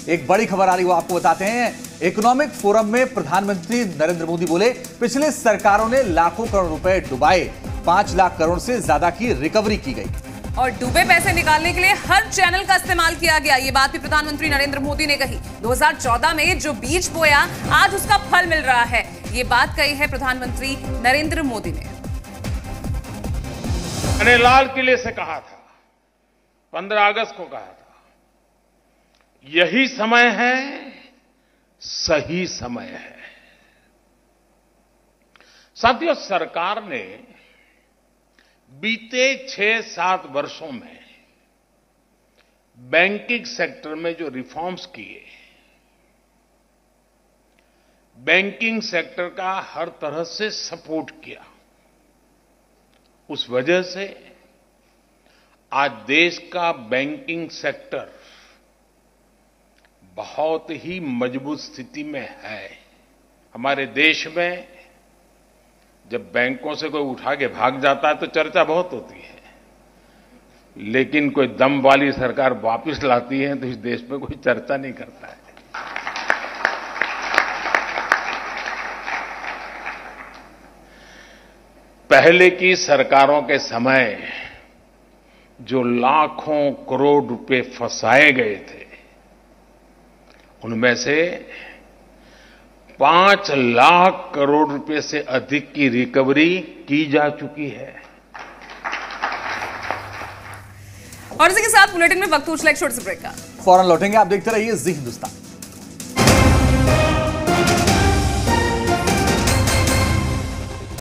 एक बड़ी खबर आ रही वो आपको बताते हैं। इकोनॉमिक फोरम में प्रधानमंत्री नरेंद्र मोदी बोले, पिछले सरकारों ने लाखों करोड़ रुपए डुबाए, 5 लाख करोड़ से ज्यादा की रिकवरी की गई और डूबे पैसे निकालने के लिए हर चैनल का इस्तेमाल किया गया। ये बात भी प्रधानमंत्री नरेंद्र मोदी ने कही। 2014 में जो बीज बोया आज उसका फल मिल रहा है, ये बात कही है प्रधानमंत्री नरेंद्र मोदी ने। मैंने लाल किले से कहा था, 15 अगस्त को कहा था, यही समय है, सही समय है। साथियों, सरकार ने बीते 6-7 वर्षों में बैंकिंग सेक्टर में जो रिफॉर्म्स किए, बैंकिंग सेक्टर का हर तरह से सपोर्ट किया, उस वजह से आज देश का बैंकिंग सेक्टर बहुत ही मजबूत स्थिति में है। हमारे देश में जब बैंकों से कोई उठा के भाग जाता है तो चर्चा बहुत होती है, लेकिन कोई दम वाली सरकार वापस लाती है तो इस देश में कोई चर्चा नहीं करता है। पहले की सरकारों के समय जो लाखों करोड़ रुपए फंसाए गए थे, उनमें से 5 लाख करोड़ रुपए से अधिक की रिकवरी की जा चुकी है। और इसी के साथ बुलेटिन में वक्त हो चला एक छोटे से ब्रेक का। फौरन लौटेंगे, आप देखते रहिए जी हिंदुस्तान।